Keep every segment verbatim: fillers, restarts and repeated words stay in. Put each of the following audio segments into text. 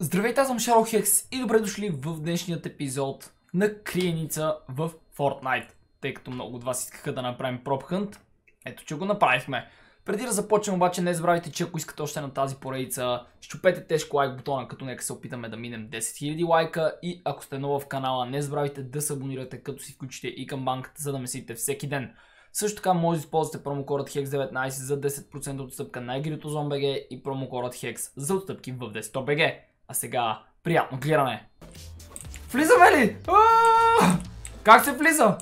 Здравейте, аз съм Шарлхекс и добре дошли в днешният епизод на Криеница в Fortnite. Тъй като много от вас искаха да направим Prop Hunt, ето че го направихме. Преди да започнем обаче, не забравяйте, че ако искате още на тази поредица, щупете тежко лайк бутона, като нека се опитаме да минем десет хиляди лайка. И ако сте нова в канала, не забравяйте да се абонирате, като си включите и камбанката, за да месите всеки ден. Също така може да използвате промокодът хекс деветнайсет за десет процента отстъпка на игрито Zone.bg и промокодът Hex за отстъпки в Desktop точка би джи. А сега, приятно гледане! Влизаме ли? Аааа! Как се влиза?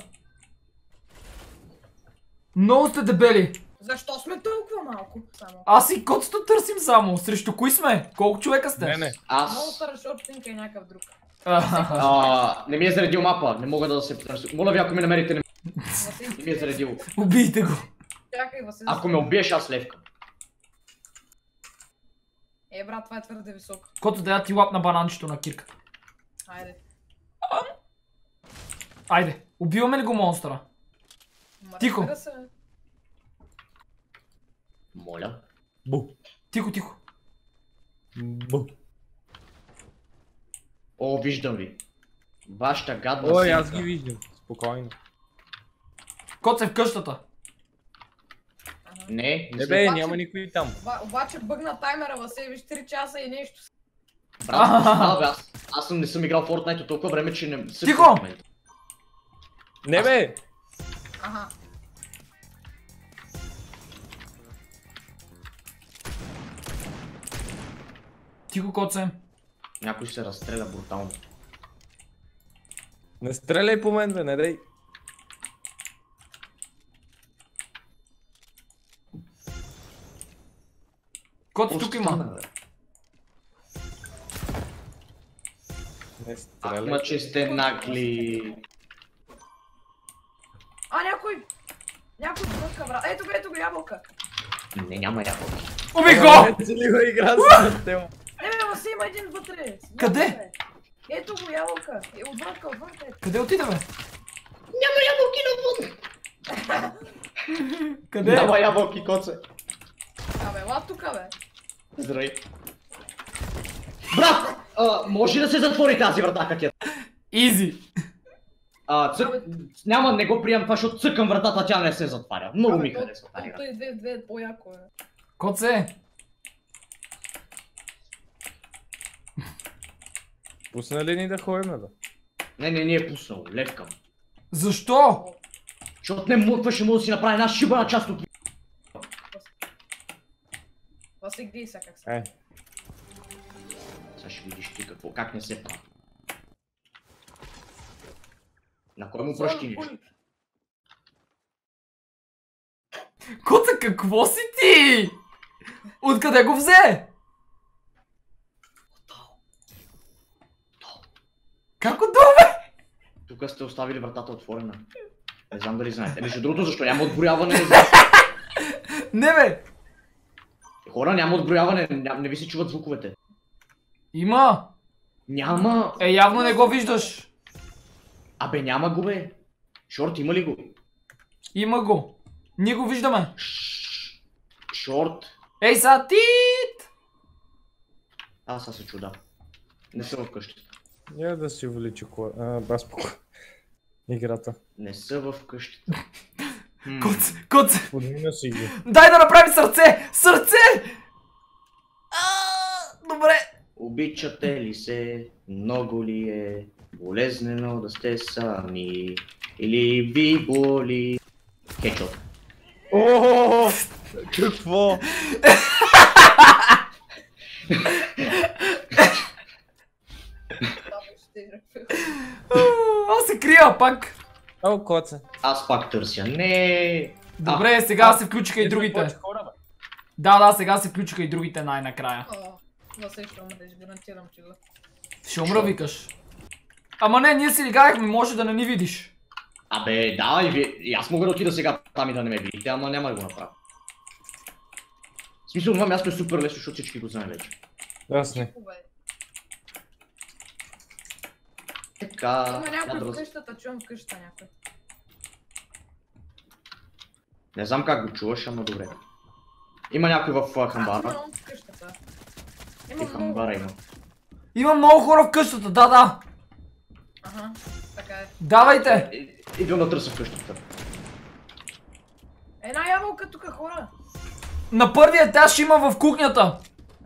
Много сте дебели! Защо сме толкова малко? Само. Аз и котото търсим само. Срещу кои сме? Колко човека сте? Не, не. Много Аз... старашопченка и някакъв друг. А, не ми е заредил мапа, не мога да се търся. Моля ви, ако ме намерите, не, Васил, не ми е заредил. Убийте го! чакай, Васил. Ако ме убиеш, аз левка. Е, брат, това е твърде високо. Кото да ти лап на бананчето на кирката. Айде. Айде, убиваме ли го монстъра? Ма, Тихо. разбира се. Моля. Бу. Тихо, тихо. Бу. О, виждам ви. Вашата гадна Ой, синка. аз ги виждам. Спокойно. Кот се в къщата. Ага. Не, не Не сме. бе, Обаче- няма никой там. Оба- Обаче бъгна таймера, Васил, виж три часа и нещо. Брат, а, бе, аз, аз съм, не съм играл в Fortnite от толкова време, че не съм... Тихо! в момента. Не бе! Ага. Тихо, кот се. Някой се разстреля брутално. Не стреляй по мен, бе, не дай. Кот тук Просто има. стана, бе. Не Ама, стреляй. че сте нагли. А, някой! Някой бъка, брат. Ето го, ето го, ябълка. Не, няма ябълки. Уби го! Не целива игра с тема. Не, бе, Васил, има един вътре. Къде? Ябълка е. Ето го, ябълка. Е, отвънка, отвънка. ето. Къде отида, бе? Няма ябълки навън! Къде? Няма ябълки, коце. Абе, ела тука, бе. Здравей. Брат! А, може да се затвори тази врата, как е? Изи. А, цък... Няма, не го приемам това, защото цъкам вратата, тя не се затваря. Много ми Абе, харесва тази то- игра. то и две, две, по-яко е. Кот се. Пусна ли ни да ходим, бе? Не, не, не е пуснал, левкам. Защо? Защото не мога, ще мога да си направи една шибана част от... Васил, гледай сега как се. Ай. Сега ще видиш ти какво, как не се прави. На кой му пръщи нищо? Коца, какво си ти? Откъде го взе? Как отдолу? Тук сте оставили вратата отворена. Не знам дали знаете. Между другото, защо няма отброяване? Не знам. Не, бе. Хора, няма отброяване, ня- не ви се чуват звуковете. Има. Няма. Е, явно не го виждаш. Абе, няма го, бе. Шорт, има ли го? Има го. Ние го виждаме. Шш, Шорт. Ей, са тит! Аз аз се чуда. Не са в къщата. Я да си увеличи кола. А, бас по играта. Не са в къщата. Хм. Коце, коце. Подмина си ги. Дай да направим сърце! Сърце! А, добре. Обичате ли се? Много ли е болезнено да сте сами? Или ви боли? Кетчуп. О, какво? А, Аз се крия пак. О, коце. Аз пак търся. Не. Добре, сега се включиха и другите. Да, да, сега се включиха и другите най-накрая. О, Васил, ще умреш, гарантирам ти го. Ще умра, викаш. Ама не, ние си играехме, може да не ни видиш. Абе, да, и, ви... и аз мога да отида сега там и да не ме видите, ама няма да го направя. В смисъл, това място е супер лесно, защото всички го знаем вече. Аз не. Хубаво е. Така, Има някой да в раз- къщата, чувам в къщата някой. Не знам как го чуваш, ама добре. Има някой в а, Аз хамбара. имам в къщата. Има И много. хамбара има. Има много хора в къщата, да, да. Ага, така е. Давайте. Идвам да търся в къщата. Една ябълка тук, хора. На първия етаж има в кухнята.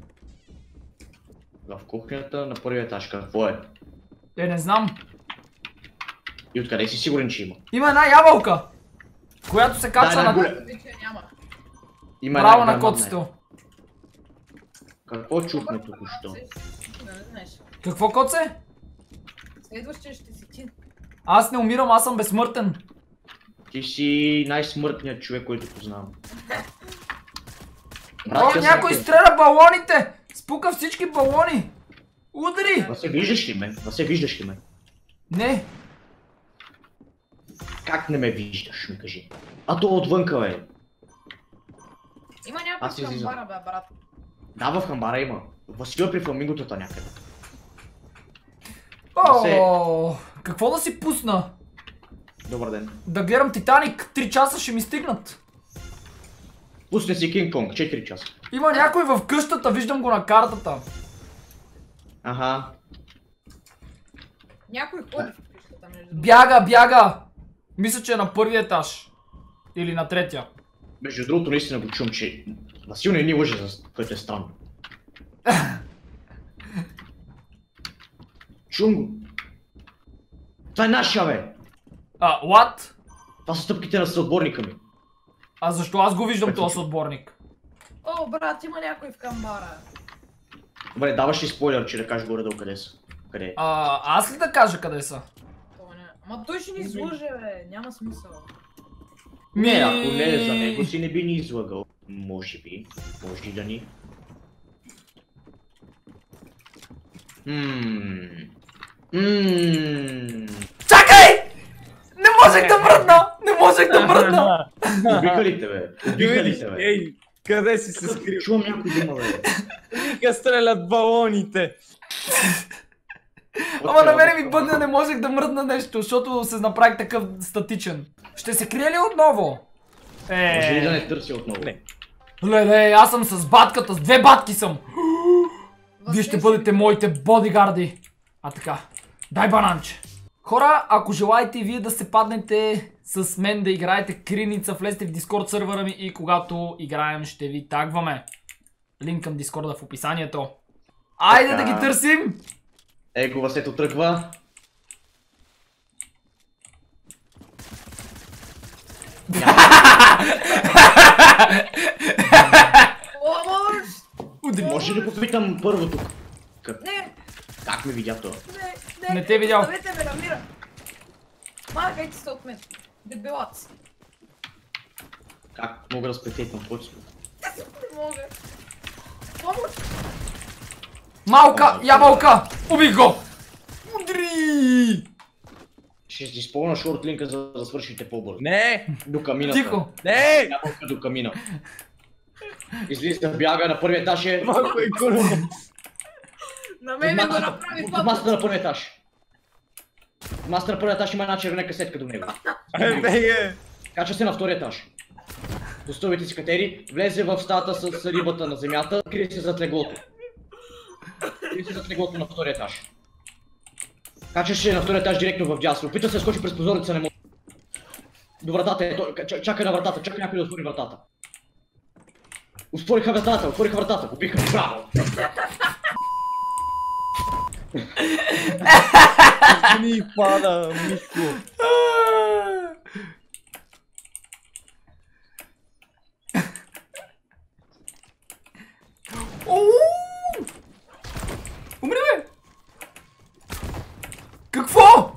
В кухнята на първия етаж, какво е? Е, не знам. И откъде си сигурен, че има? Има една ябълка, която се качва една на... голяма. Вече няма. Има Браво една на голяма коцето. Какво чухме току-що? Не, не знаеш. Какво, коце? Следващия ще си ти. Аз не умирам, аз съм безсмъртен. Ти си най-смъртният човек, който познавам. О, аз някой съм- стреля балоните! Спука всички балони! Удари! Да се виждаш ли ме? Да се виждаш ли ме? Не! Как не ме виждаш, ми кажи? А то отвънка, бе. Има Аз някой излизам. камбара, бе, брат. Да, в хамбара има. Васил е при фламинготата някъде. Да се- О, какво да си пусна? Добър ден. Да гледам Титаник, три часа ще ми стигнат. Пусне си Кинг Конг, четири часа. Има някой в къщата, виждам го на картата. Аха. Някой ходи в къщата, между другото. Бяга, бяга! Мисля, че е на първия етаж. Или на третия. Между другото, наистина го чум, че Васил не ни лъже, за което е странно. Чум го. Това е нашия, бе. А, what? Това са стъпките на съотборника ми. А защо аз го виждам този съотборник? О, брат, има някой в камбара. Добре, даваш ли спойлер, че да кажеш горе-долу къде са? Къде е? А, аз ли да кажа къде са? Това не... Ама той ще ни излъже, бе. Няма смисъл. Ми... Не, ако не е за него си не би ни излагал. Може би. Може и да ни. Ммм. Ммм. Чакай! Не можех да мръдна! Не можех да мръдна! Убиха ли те, бе? Убиха ли те, бе? Ей, къде си се скрил? Чувам някой дума, бе. Вика стрелят балоните. Ама на мене ми бъдне, не можех да мръдна нещо, защото се направих такъв статичен. Ще се крие ли отново? Може ли да Е, не търси отново? Не. леле, аз съм с батката, с две батки съм. Вие ще Васил, бъдете моите бодигарди. А така, дай бананче. Хора, ако желаете и вие да се паднете с мен да играете Криеница, влезте в Дискорд сървъра ми и когато играем ще ви тагваме. Линк към Дискорда в описанието. Айде да Така. ги търсим! Его Васето тръгва. О, мож! Удари. Може ли да попитам първо тук? Не, Как ме видя това? не, не. Не те е видял. Оставете ме, намира. Махайте се от мен. Дебилаци. Как мога да спететвам точно? Не мога. Помощ! Малка ябълка! Убих го! Удари! Ще ти изпълня шортлинка, за да свършите по-бързо. Не! До камината. Тихо! Не! Ябълка до камина. Излиза, бяга на първия етаж е. Малко е курва. На мен ми го направи В това. масата на първия етаж. В масата на първия етаж има една червена касетка до него. Е, беге! Кача се на втория етаж. До стълбите си катери, влезе в стаята с рибата на земята, крие се зад леглото. Крие се зад леглото на втория етаж. Качаше на втория етаж директно в дясно. Опита се да скочи през прозореца, не може. До вратата е, той- ча- чакай на вратата, чакай някой да отвори вратата. Отвориха вратата, отвориха вратата, убиха, браво! Ни пада, Мишко. Оу! Умри, бе! Какво?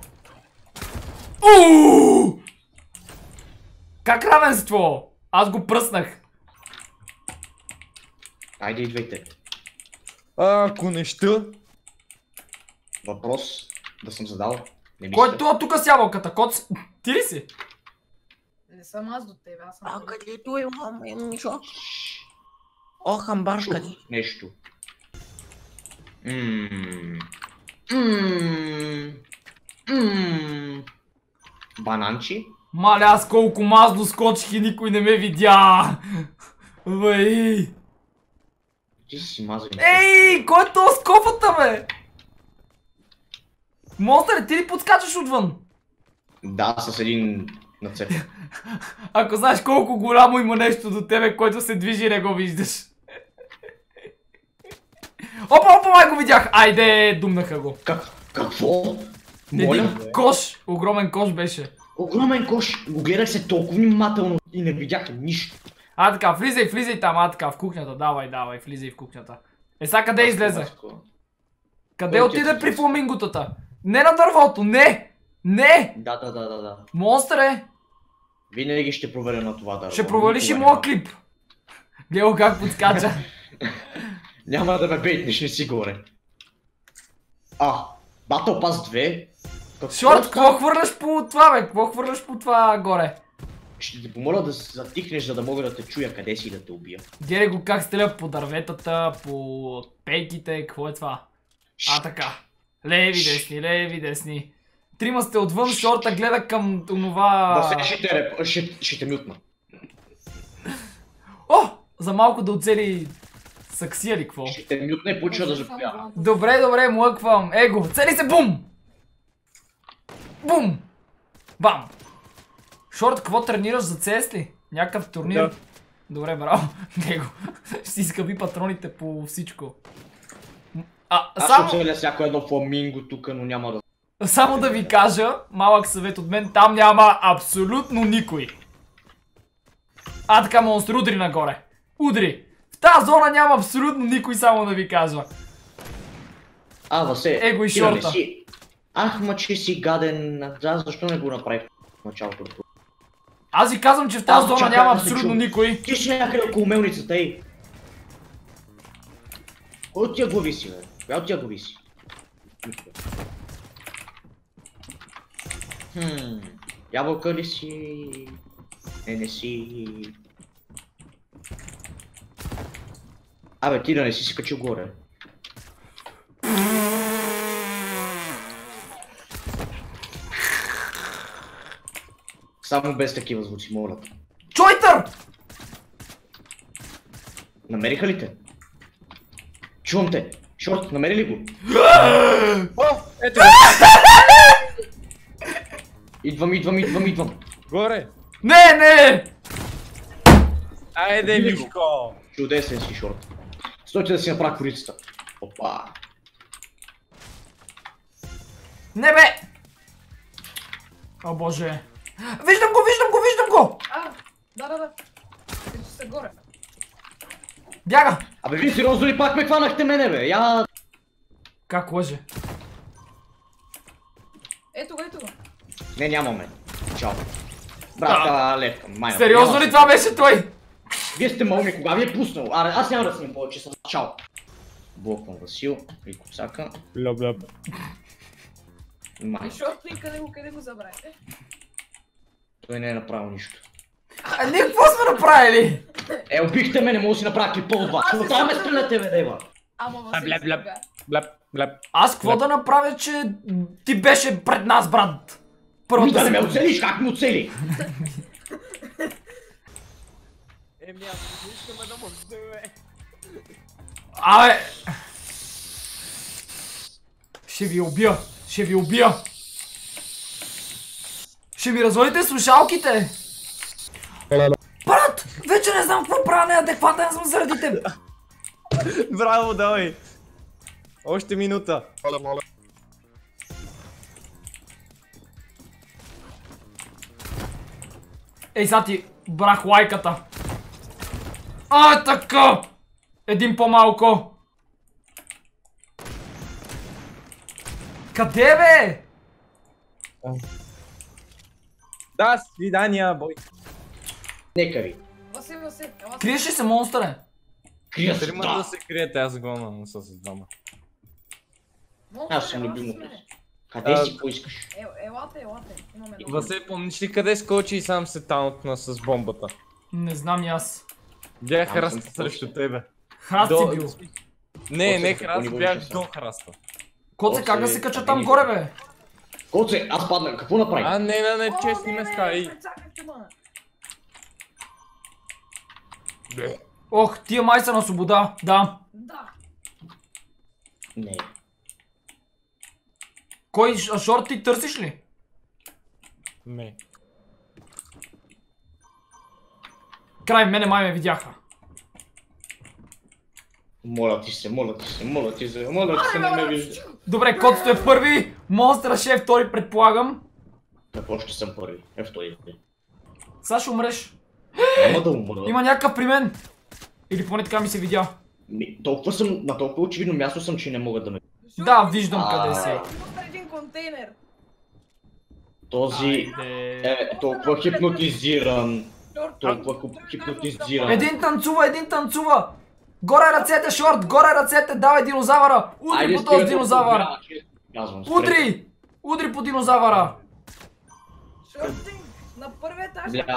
Оу! Как равенство? Аз го пръснах. Айде идвайте. А, ако не ща. Въпрос да съм задал. Не мисля. Кой е това тук с ябълката? Коц? Ти ли си? Не съм аз до тебе, аз съм. А където имаме Мишо? О, хамбаршка ти. Нещо. Ммм. Ммм. Ммм. Бананчи? Маля, аз колко мазно скочих и никой не ме видя. Вей. Ти си мазен. Ей, кой е това с кофата, бе? Монстър, ти ли подскачаш отвън? Да, с един нацеп. Ако знаеш колко голямо има нещо до тебе, който се движи и не го виждаш. Опа, опа, май го видях! Айде, думнаха го. Как? Какво? Моля? Един кош, огромен кош беше. Огромен кош. Го гледах се толкова внимателно и не видях нищо. А така, влизай, влизай там, а така, в кухнята, давай, давай, влизай в кухнята. Е, сега къде излезе? Къде Кой отиде отиде? при фламинготата? Не на дървото, не! Не! Да, да, да, да, да. Монстър е! Винаги ще проверя на това дърво. Ще провалиш и Никога моя няма. клип. Гледай как подскача. Няма да ме бейтнеш, не си горе. А, Battle Pass две? Какво Шорт, става? какво хвърляш по това, бе? Какво хвърляш по това горе? Ще те помоля да затихнеш, за да мога да те чуя къде си и да те убия. Гледай го как стреля по дърветата, по пейките, какво е това? А така. Леви десни, леви десни. Трима сте отвън, шорта гледа към онова... Да се ще те, реп... ще, ще те мютна. О! За малко да оцели саксия ли какво? Ще те мютна и почва да запоява. Добре, добре, млъквам. Его, цели се, бум! Бум! Бам! Шорт, какво тренираш за цес ли? Някакъв турнир? Да. Добре, браво. Него. Ще си изкъби патроните по всичко. А, Аз ще само, оцеля всяко едно фламинго тук, но няма да... само да ви кажа, малък съвет от мен, там няма абсолютно никой. А така, монстр, удри нагоре. Удри. В тази зона няма абсолютно никой, само да ви кажа. А, Васе, Его и ти да не шорта. си... Ах, ма че си гаден. Да, защо не го направих в началото? Аз ви казвам, че в тази А, зона чакай, няма да се абсолютно чу. никой. Ти си някъде около мелницата, ей. Кой от тия глави си, бе? Коя от тия глави си? Хм... Ябълка ли си? Не, не си... Абе, ти да не си си качил горе. Само без такива звуци, моля. Чойтър! Намериха ли те? Чувам те. Шорт, намери ли го? О, ето! Идвам, идвам, идвам, идвам. Горе! Не, не! Айде, Мишко! Чудесен си, Шорт. Стойте да си направя корицата. Опа. Не, бе! О, боже. Виждам го, виждам го, виждам го! А, да, да, да. Ето са горе. Бяга! Абе, вие сериозно ли пак ме хванахте мене, бе? Я... Как лъже? Ето го, ето го. Не, нямаме. Чао. Братка, левка, майна. Сериозно Няма- ли това беше той? Вие сте малми, кога ви е пуснал? Аре, аз няма да снимам повече с чао. Блоквам Васил и Коцака. Бля, бля. Май, Защото и къде го, къде го забравя? той не е направил нищо. А ние какво сме направили? Е, убихте ме, не мога да си направя клипа от вас. Но трябва ме стреляте, бе, дева. Ама А, бля, бля. сега. Бля, бля. Аз какво да направя, че ти беше пред нас, брат? Ами Първата да не ме секунда. оцелиш, как ме оцели? Еми, аз не искаме да му вземе. Абе! Ще ви убия! Ще ви убия! Ще ми развалите слушалките! Брат! Вече не знам какво правя, неадекватен съм заради теб! Браво, давай! Още минута. Ей, сега ти брах лайката! А, така! Един по-малко! Къде, бе? Да, свидания, бой. Нека ви. Васе, Васе, ела се. Криеш ли се, монстъре? Крия се, Трима да да. се криете, аз гонам с двама. Монстър, Аз съм ела любимото. с мене. Къде А, си поискаш? Е, елате, елате. Имаме много. Васе, помниш ли къде скочи и сам се таунтна с бомбата? Не знам и аз. Бях Там съм храста скочил. срещу тебе. Храст си бил. Не, не Коце, храст, какво бях ни до храста. Коце, как да Коце, се кача къде там ни- горе, бе? Коце, аз паднах, какво направих? А, не, не, не, О, честни не, не, места и... прецакахте ме. Ох, тия май са на свобода, да. Да. Не. Кой ш- шорт ти търсиш ли? Не. Край, мене май ме видяха. Моля ти се, моля ти се, моля ти се, моля ти се, не ме вижда. Добре, Котото е първи, Монстъра ще е втори, предполагам. Какво ще съм първи? Е втори. Сега ще умреш. Няма да умра. Има някакъв при мен. Или поне така ми се видя. Ми, толкова съм, на толкова очевидно място съм, че не могат да ме... Да, виждам А. къде си. Има един контейнер. Този Айде. е толкова хипнотизиран. Шорт. Толкова хип- хипнотизиран. Един танцува, един танцува! Горе ръцете, шорт, горе ръцете, давай динозавъра! Удри Айде, по този стига динозавър! толкова, че- Казвам, спрете. Удри! Удри по динозавъра! Шортинг. На първи етаж. Бля...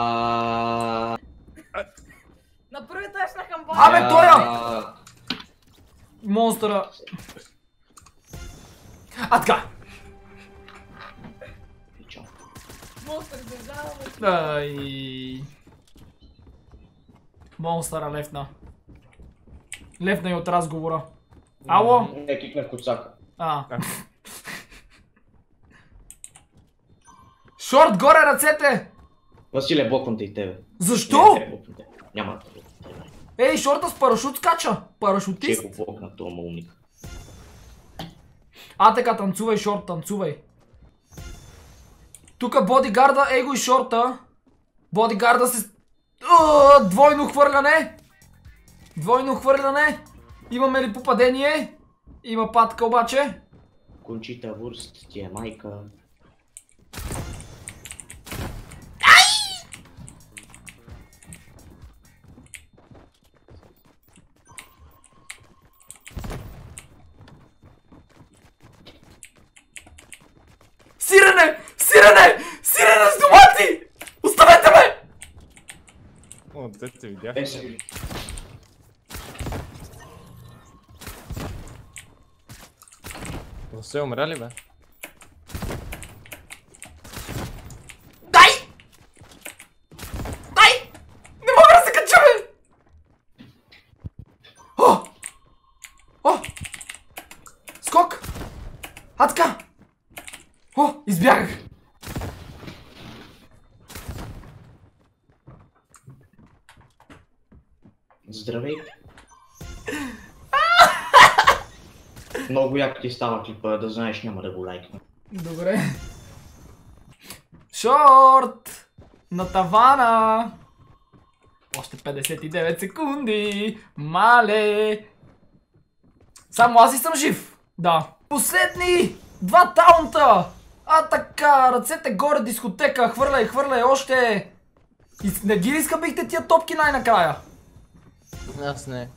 На първи етаж на хамбар. Абе, той я! Бля... Монстъра! А така! Чао. Монстър държаваме. Ай. Монстъра лефна. Лефна и от разговора. Ало? Не, кикнах коцака. А. Шорт, горе ръцете! Василе, блоквам те и тебе. Защо? Не, не, блоквам те. Няма да те блоквам. Ей, шорта с парашут скача! Парашутист! Ще го блокна този малумник. А така, танцувай, шорт, танцувай. Тука бодигарда, ей го и шорта. Бодигарда се... Ууу, двойно хвърляне! Двойно хвърляне! Имаме ли попадение? Има патка обаче. Кончита Вурст, ти е майка. Сирене! Сирене! Сирене с домати! Оставете ме! О, те те видях. Е, си. Все умря ли, бе? Дай! Дай! Не мога да се кача, бе! О! О! Скок! А така! О! Избягах! Здравейте. Много як ти става клипа, да знаеш, няма да го лайкна. Добре. Шорт! На тавана! Още петдесет и девет секунди! Мале! Само аз и съм жив! Да. Последни! Два таунта! А така, ръцете горе, дискотека, хвърляй, хвърляй още! И не ги ли изхъбихте тия топки най-накрая? Аз не.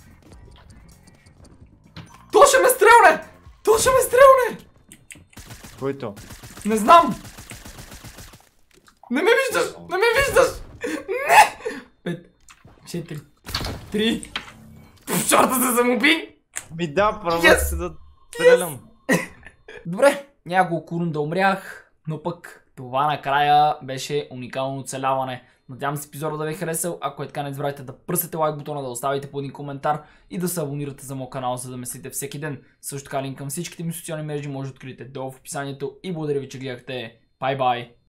То ще ме стрелне! То ще ме стрелне! Който? Не знам! Не ме виждаш! Не ме виждаш! Не! Пет, четири, три... Шорта се самоуби! Ми да, права Yes! си да стрелям. Добре, няколко рунда умрях, но пък това накрая беше уникално оцеляване. Надявам се епизода да ви е харесал, ако е така не забравяйте да пръснете лайк бутона, да оставите по един коментар и да се абонирате за моят канал, за да ме следите всеки ден. Също така линк към всичките ми социални мрежи може да откриете долу в описанието и благодаря ви, че гледахте. Бай бай!